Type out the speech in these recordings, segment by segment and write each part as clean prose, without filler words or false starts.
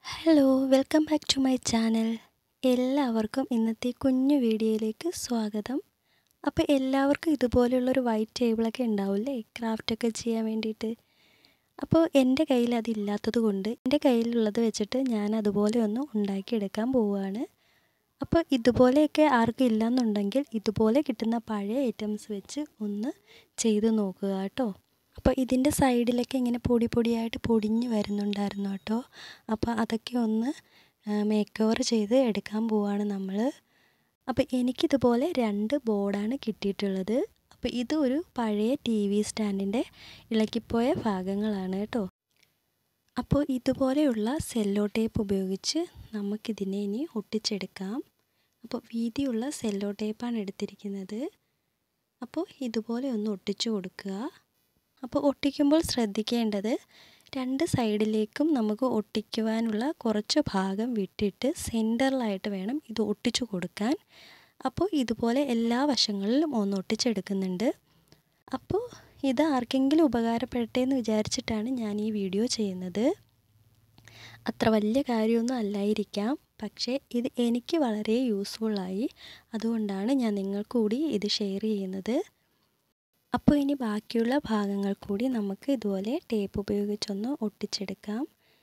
Hello welcome back to my channel. എല്ലാവർക്കും ഇന്നത്തെ കുഞ്ഞു വീഡിയോയിലേക്ക് സ്വാഗതം. അപ്പോൾ എല്ലാവർക്കും ഇതുപോലെയുള്ളൊരു വൈറ്റ് ടേബിളൊക്കെ ഉണ്ടാവില്ലേ ക്രാഫ്റ്റൊക്കെ ചെയ്യാൻ വേണ്ടിയിട്ട്. അപ്പോൾ എൻ്റെ കയ്യിൽ അതില്ലാത്തത് കൊണ്ട് എൻ്റെ കയ്യിലുള്ളത് വെച്ചിട്ട് ഞാൻ അതുപോലെ ഒന്ന് ഉണ്ടാക്കിയെടുക്കാൻ പോവുകയാണ്. അപ്പോൾ ഇതുപോലെയൊക്കെ ആർക്കും ഇല്ലയെന്നുണ്ടെങ്കിൽ ഇതുപോലെ കിട്ടുന്ന പഴയ ഐറ്റംസ് വെച്ച് ഒന്ന് ചെയ്ത് നോക്കുക കേട്ടോ. അപ്പോൾ ഇതിൻ്റെ സൈഡിലൊക്കെ ഇങ്ങനെ പൊടിയായിട്ട് പൊടിഞ്ഞ് വരുന്നുണ്ടായിരുന്നു കേട്ടോ. അപ്പോൾ അതൊക്കെ ഒന്ന് മേക്ക് ഓവർ ചെയ്ത് എടുക്കാൻ പോവാണ് നമ്മൾ. അപ്പോൾ എനിക്കിതുപോലെ 2 ബോർഡാണ് കിട്ടിയിട്ടുള്ളത്. അപ്പോൾ ഇത് ഒരു പഴയ TV സ്റ്റാൻഡിൻ്റെ ഇളക്കിപ്പോയ ഭാഗങ്ങളാണ് കേട്ടോ. അപ്പോൾ ഇതുപോലെയുള്ള സെല്ലോ ടേപ്പ് ഉപയോഗിച്ച് നമുക്കിതിനെ ഇനി ഒട്ടിച്ചെടുക്കാം. അപ്പോൾ വീതിയുള്ള സെല്ലോ ടേപ്പാണ് എടുത്തിരിക്കുന്നത്. അപ്പോൾ ഇതുപോലെ ഒന്ന് ഒട്ടിച്ചു കൊടുക്കുക. അപ്പോൾ ഒട്ടിക്കുമ്പോൾ ശ്രദ്ധിക്കേണ്ടത് 2 സൈഡിലേക്കും നമുക്ക് ഒട്ടിക്കുവാനുള്ള കുറച്ച് ഭാഗം വിട്ടിട്ട് സെൻറ്ററിലായിട്ട് വേണം ഇത് ഒട്ടിച്ചു കൊടുക്കാൻ. അപ്പോൾ ഇതുപോലെ എല്ലാ വശങ്ങളിലും ഒന്ന് ഒട്ടിച്ചെടുക്കുന്നുണ്ട്. അപ്പോൾ ഇത് ആർക്കെങ്കിലും ഉപകാരപ്പെടട്ടെ എന്ന് വിചാരിച്ചിട്ടാണ് ഞാൻ ഈ വീഡിയോ ചെയ്യുന്നത്. അത്ര വലിയ കാര്യമൊന്നും അല്ലായിരിക്കാം, പക്ഷേ ഇത് എനിക്ക് വളരെ യൂസ്ഫുള്ളായി. അതുകൊണ്ടാണ് ഞാൻ നിങ്ങൾക്ക് കൂടി ഇത് ഷെയർ ചെയ്യുന്നത്. അപ്പോൾ ഇനി ബാക്കിയുള്ള ഭാഗങ്ങൾ കൂടി നമുക്ക് ഇതുപോലെ ടേപ്പ് ഉപയോഗിച്ചൊന്ന് ഒട്ടിച്ചെടുക്കാം.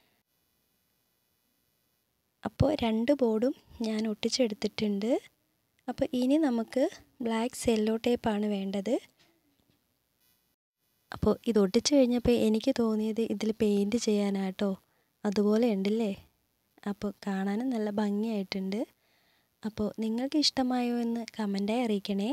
അപ്പോൾ 2 ബോർഡും ഞാൻ ഒട്ടിച്ചെടുത്തിട്ടുണ്ട്. അപ്പോൾ ഇനി നമുക്ക് ബ്ലാക്ക് സെല്ലോ ടേപ്പാണ് വേണ്ടത്. അപ്പോൾ ഇത് ഒട്ടിച്ച് കഴിഞ്ഞപ്പോൾ എനിക്ക് തോന്നിയത് ഇതിൽ പെയിൻറ്റ് ചെയ്യാനാട്ടോ. അതുപോലെ ഉണ്ടല്ലേ. അപ്പോൾ കാണാനും നല്ല ഭംഗിയായിട്ടുണ്ട്. അപ്പോൾ നിങ്ങൾക്ക് ഇഷ്ടമായോ എന്ന് കമൻറ്റായി അറിയിക്കണേ.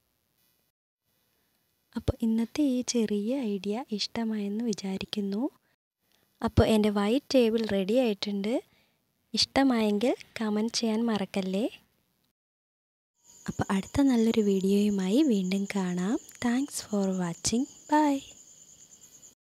അപ്പോൾ ഇന്നത്തെ ഈ ചെറിയ ഐഡിയ ഇഷ്ടമായെന്ന് വിചാരിക്കുന്നു. അപ്പോൾ എൻ്റെ വൈറ്റ് ടേബിൾ റെഡി ആയിട്ടുണ്ട്. ഇഷ്ടമായെങ്കിൽ കമൻറ്റ് ചെയ്യാൻ മറക്കല്ലേ. അപ്പോൾ അടുത്ത നല്ലൊരു വീഡിയോയുമായി വീണ്ടും കാണാം. Thanks for watching. ബൈ.